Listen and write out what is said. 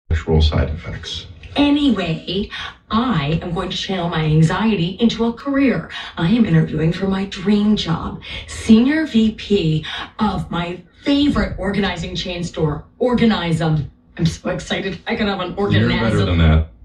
Actual side effects. Anyway, I am going to channel my anxiety into a career. I am interviewing for my dream job, Senior VP of my favorite organizing chain store, Organizem. I'm so excited I can have an organism. You're better than that.